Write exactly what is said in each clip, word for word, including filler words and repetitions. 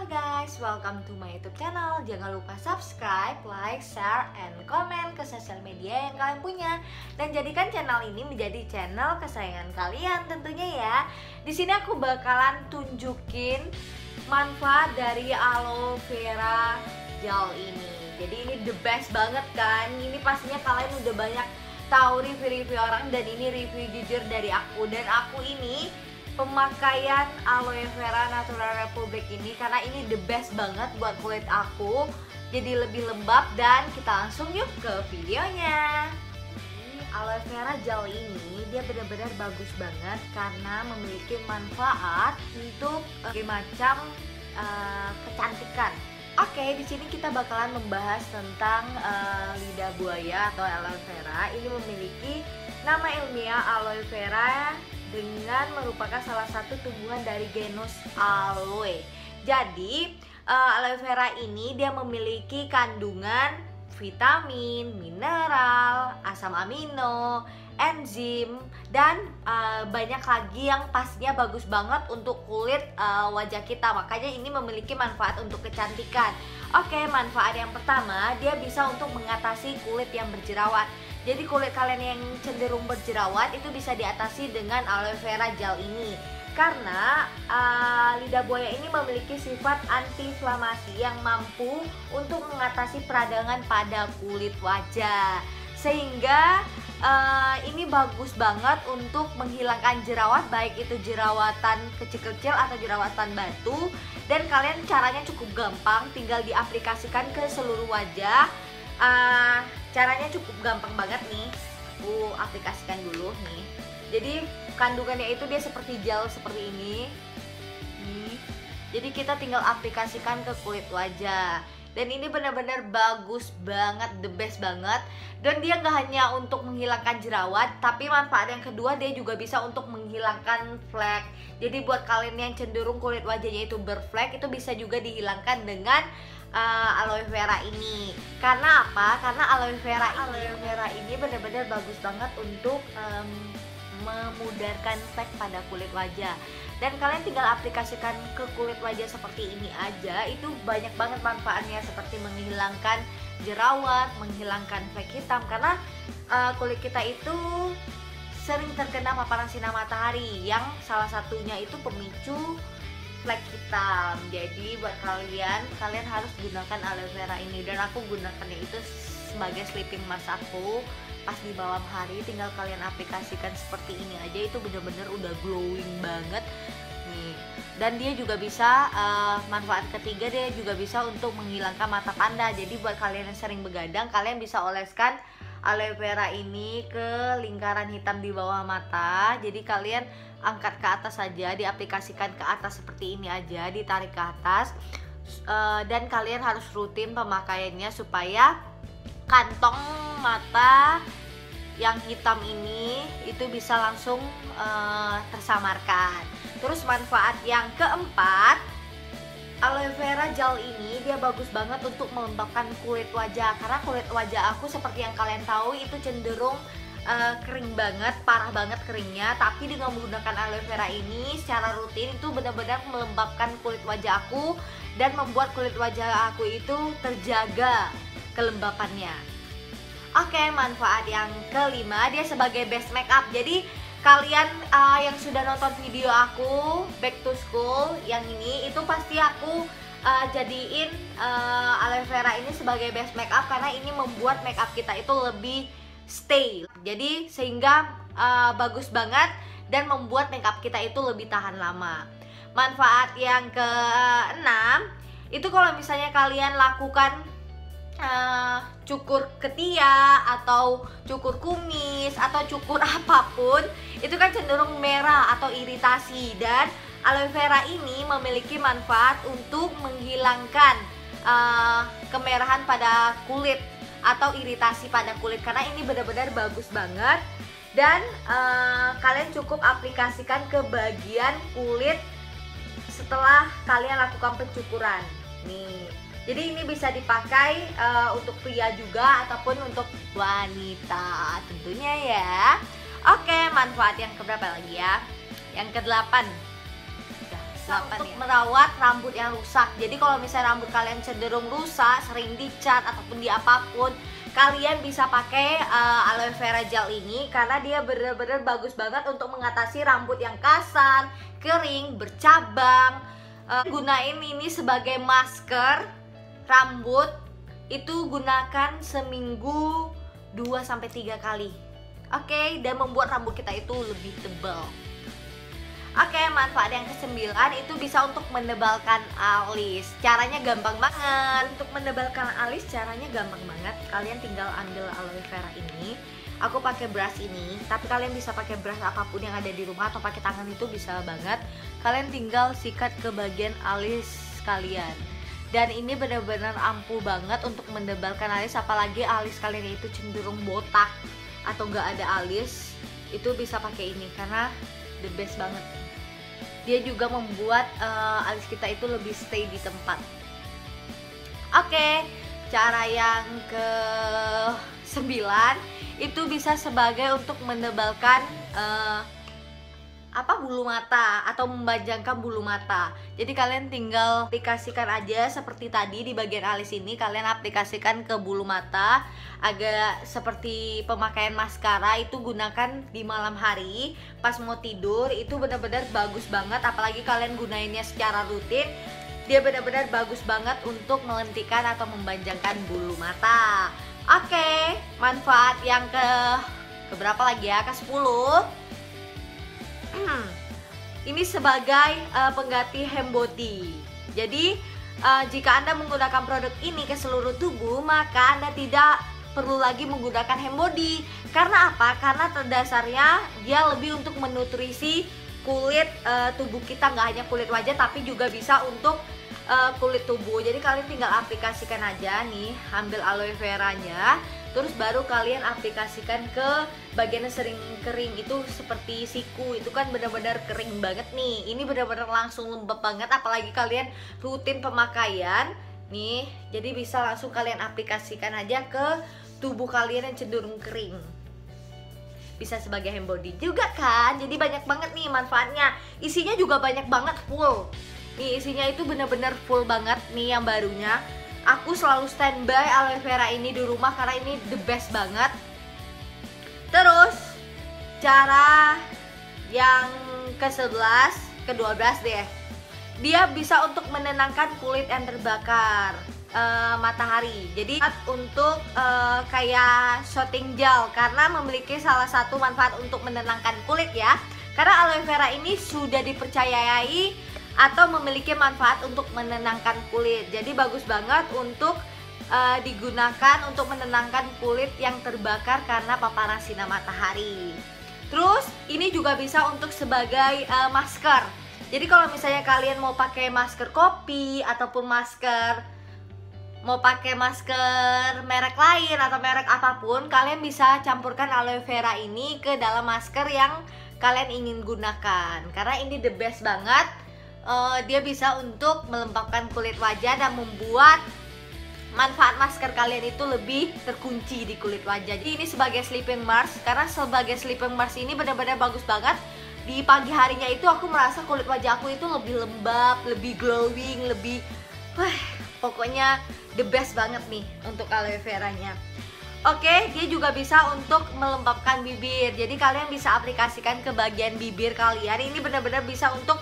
Halo guys, welcome to my YouTube channel. Jangan lupa subscribe, like, share, and comment ke sosial media yang kalian punya. Dan jadikan channel ini menjadi channel kesayangan kalian tentunya ya. Di sini aku bakalan tunjukin manfaat dari aloe vera gel ini. Jadi ini the best banget kan. Ini pastinya kalian udah banyak tahu review-review orang, dan ini review jujur dari aku. Dan aku ini pemakaian aloe vera natural republic ini karena ini the best banget buat kulit aku, jadi lebih lembab. Dan kita langsung yuk ke videonya. Ini aloe vera gel ini dia benar-benar bagus banget karena memiliki manfaat untuk berbagai macam uh, kecantikan. Oke, di sini kita bakalan membahas tentang uh, lidah buaya atau aloe vera. Ini memiliki nama ilmiah aloe vera dengan merupakan salah satu tumbuhan dari genus aloe. Jadi uh, aloe vera ini dia memiliki kandungan vitamin, mineral, asam amino, enzim, dan uh, banyak lagi yang pastinya bagus banget untuk kulit uh, wajah kita. Makanya ini memiliki manfaat untuk kecantikan. Oke, manfaat yang pertama, dia bisa untuk mengatasi kulit yang berjerawat. Jadi kulit kalian yang cenderung berjerawat itu bisa diatasi dengan aloe vera gel ini. Karena uh, lidah buaya ini memiliki sifat anti-inflamasi yang mampu untuk mengatasi peradangan pada kulit wajah. Sehingga uh, ini bagus banget untuk menghilangkan jerawat, baik itu jerawatan kecil-kecil atau jerawatan batu. Dan kalian caranya cukup gampang, tinggal diaplikasikan ke seluruh wajah. Uh, caranya cukup gampang banget nih. Aku aplikasikan dulu nih. Jadi kandungannya itu dia seperti gel seperti ini nih. Jadi kita tinggal aplikasikan ke kulit wajah. Dan ini benar-benar bagus banget, the best banget. Dan dia nggak hanya untuk menghilangkan jerawat, tapi manfaat yang kedua dia juga bisa untuk menghilangkan flek. Jadi buat kalian yang cenderung kulit wajahnya itu berflek, itu bisa juga dihilangkan dengan uh, aloe vera ini. Karena apa? Karena aloe vera ini, aloe vera ini benar-benar bagus banget untuk um, memudarkan flek pada kulit wajah. Dan kalian tinggal aplikasikan ke kulit wajah seperti ini aja, itu banyak banget manfaatnya, seperti menghilangkan jerawat, menghilangkan flek hitam. Karena uh, kulit kita itu sering terkena paparan sinar matahari, yang salah satunya itu pemicu flek hitam. Jadi buat kalian, kalian harus gunakan aloe vera ini. Dan aku gunakannya itu sebagai sleeping mask aku pas di malam hari. Tinggal kalian aplikasikan seperti ini aja, itu bener-bener udah glowing banget nih. Dan dia juga bisa uh, manfaat ketiga, dia juga bisa untuk menghilangkan mata panda. Jadi buat kalian yang sering begadang, kalian bisa oleskan aloe vera ini ke lingkaran hitam di bawah mata. Jadi kalian angkat ke atas saja, diaplikasikan ke atas seperti ini aja, ditarik ke atas. uh, Dan kalian harus rutin pemakaiannya supaya kantong mata yang hitam ini itu bisa langsung uh, tersamarkan. Terus manfaat yang keempat, aloe vera gel ini dia bagus banget untuk melembabkan kulit wajah. Karena kulit wajah aku seperti yang kalian tahu itu cenderung uh, kering banget, parah banget keringnya. Tapi dengan menggunakan aloe vera ini secara rutin itu benar-benar melembabkan kulit wajah aku dan membuat kulit wajah aku itu terjaga kelembapannya. Oke, manfaat yang kelima, dia sebagai base makeup. Jadi kalian uh, yang sudah nonton video aku back to school yang ini, itu pasti aku uh, jadiin uh, aloe vera ini sebagai base makeup karena ini membuat makeup kita itu lebih stay. Jadi sehingga uh, bagus banget dan membuat makeup kita itu lebih tahan lama. Manfaat yang keenam, itu kalau misalnya kalian lakukan Uh, cukur ketiak atau cukur kumis atau cukur apapun, itu kan cenderung merah atau iritasi. Dan aloe vera ini memiliki manfaat untuk menghilangkan uh, kemerahan pada kulit atau iritasi pada kulit, karena ini benar-benar bagus banget. Dan uh, kalian cukup aplikasikan ke bagian kulit setelah kalian lakukan pencukuran nih. Jadi ini bisa dipakai uh, untuk pria juga ataupun untuk wanita tentunya ya. Oke, manfaat yang keberapa lagi ya? Yang kedelapan. bisa untuk ya? merawat rambut yang rusak. Jadi kalau misalnya rambut kalian cenderung rusak, sering dicat ataupun di apapun, kalian bisa pakai uh, aloe vera gel ini karena dia bener-bener bagus banget untuk mengatasi rambut yang kasar, kering, bercabang. Uh, gunain ini sebagai masker rambut, itu gunakan seminggu dua sampai tiga kali. Oke, okay? Dan membuat rambut kita itu lebih tebal. Oke, okay, manfaat yang kesembilan itu bisa untuk menebalkan alis. Caranya gampang banget. Untuk menebalkan alis caranya gampang banget. Kalian tinggal ambil aloe vera ini. Aku pakai brush ini, tapi kalian bisa pakai brush apapun yang ada di rumah atau pakai tangan itu bisa banget. Kalian tinggal sikat ke bagian alis kalian. Dan ini benar-benar ampuh banget untuk menebalkan alis, apalagi alis kalian itu cenderung botak atau nggak ada alis, itu bisa pakai ini karena the best banget. Dia juga membuat uh, alis kita itu lebih stay di tempat. Oke, cara yang ke sembilan itu bisa sebagai untuk menebalkan uh, apa bulu mata atau membajangkan bulu mata. Jadi kalian tinggal aplikasikan aja seperti tadi di bagian alis ini, kalian aplikasikan ke bulu mata. Agak seperti pemakaian maskara, itu gunakan di malam hari pas mau tidur, itu benar-benar bagus banget. Apalagi kalian gunainnya secara rutin, dia benar-benar bagus banget untuk melentikan atau membajangkan bulu mata. Oke, manfaat yang ke keberapa lagi ya? ke sepuluh. Ini sebagai uh, pengganti hem body. Jadi uh, jika Anda menggunakan produk ini ke seluruh tubuh, maka Anda tidak perlu lagi menggunakan hem body. Karena apa? Karena terdasarnya dia lebih untuk menutrisi kulit uh, tubuh kita, nggak hanya kulit wajah tapi juga bisa untuk uh, kulit tubuh. Jadi kalian tinggal aplikasikan aja nih, ambil aloe veranya, terus baru kalian aplikasikan ke bagian yang sering kering, itu seperti siku, itu kan benar-benar kering banget nih. Ini benar-benar langsung lembab banget, apalagi kalian rutin pemakaian nih. Jadi bisa langsung kalian aplikasikan aja ke tubuh kalian yang cenderung kering. Bisa sebagai hem body juga kan. Jadi banyak banget nih manfaatnya. Isinya juga banyak banget, full. Nih isinya itu benar-benar full banget nih yang barunya. Aku selalu standby aloe vera ini di rumah karena ini the best banget. Terus cara yang ke sebelas, ke dua belas deh. Dia bisa untuk menenangkan kulit yang terbakar uh, matahari. Jadi untuk uh, kayak shooting gel karena memiliki salah satu manfaat untuk menenangkan kulit ya. Karena aloe vera ini sudah dipercayai atau memiliki manfaat untuk menenangkan kulit. Jadi bagus banget untuk uh, digunakan untuk menenangkan kulit yang terbakar karena paparan sinar matahari. Terus ini juga bisa untuk sebagai uh, masker. Jadi kalau misalnya kalian mau pakai masker kopi ataupun masker mau pakai masker merek lain atau merek apapun, kalian bisa campurkan aloe vera ini ke dalam masker yang kalian ingin gunakan. Karena ini the best banget. Uh, dia bisa untuk melembabkan kulit wajah dan membuat manfaat masker kalian itu lebih terkunci di kulit wajah. Jadi ini sebagai sleeping mask, karena sebagai sleeping mask ini benar-benar bagus banget. Di pagi harinya itu aku merasa kulit wajah aku itu lebih lembab, lebih glowing, lebih wah, pokoknya the best banget nih untuk aloe veranya. Oke, dia juga bisa untuk melembabkan bibir. Jadi kalian bisa aplikasikan ke bagian bibir kalian. Ini benar-benar bisa untuk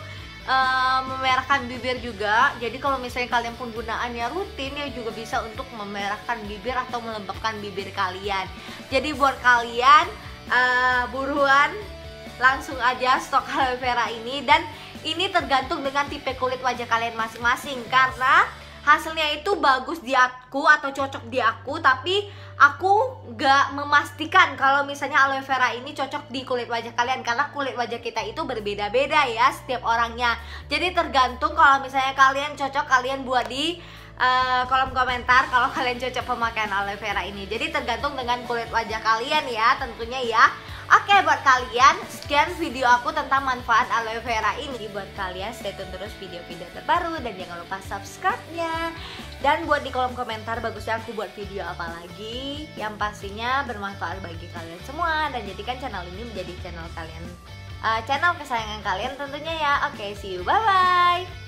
Uh, memerahkan bibir juga. Jadi kalau misalnya kalian penggunaannya rutin, ya juga bisa untuk memerahkan bibir atau melembabkan bibir kalian. Jadi buat kalian uh, buruan langsung aja stok aloe vera ini. Dan ini tergantung dengan tipe kulit wajah kalian masing-masing, karena hasilnya itu bagus di aku atau cocok di aku, tapi aku gak memastikan kalau misalnya aloe vera ini cocok di kulit wajah kalian, karena kulit wajah kita itu berbeda-beda ya setiap orangnya. Jadi tergantung, kalau misalnya kalian cocok, kalian buat di uh, kolom komentar kalau kalian cocok pemakaian aloe vera ini. Jadi tergantung dengan kulit wajah kalian ya tentunya ya. Oke, buat kalian, sekian video aku tentang manfaat aloe vera ini. Buat kalian, stay tune terus video-video terbaru dan jangan lupa subscribe-nya. Dan buat di kolom komentar bagusnya aku buat video apa lagi yang pastinya bermanfaat bagi kalian semua, dan jadikan channel ini menjadi channel kalian uh, channel kesayangan kalian tentunya ya. Oke, see you, bye bye.